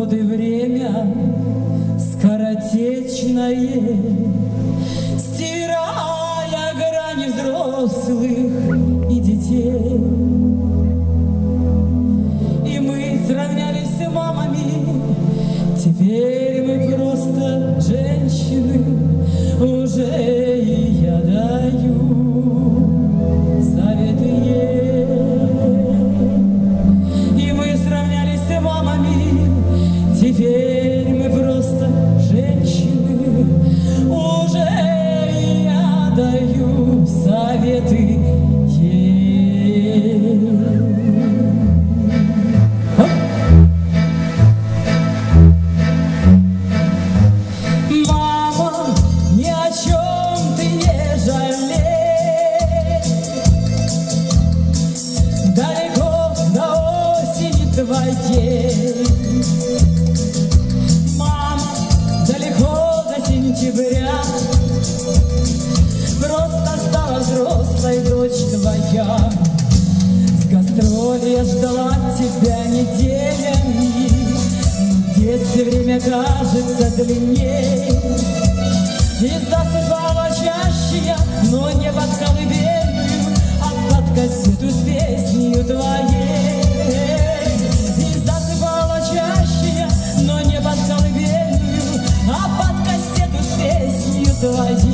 годы время скоротечное, стирая грани взрослых и детей. И мы сравнялись с мамами, теперь мы просто женщины, уже и я даю советы ей. И мы сравнялись с мамами, теперь мы просто женщины, уже и я даю советы ей. Мама, ни о чем ты не жалей, далеко до осени твоей. Мама, далеко до сентября, просто стала взрослой дочь твоя. С гастроли я ждала тебя неделями, в детстве время кажется длинней. И засыпала чаще я, но не под колыбельную, а под кассету с песнею твоей. И засыпала чаще я, но не под колыбельную, а под кассету с песнею твоей.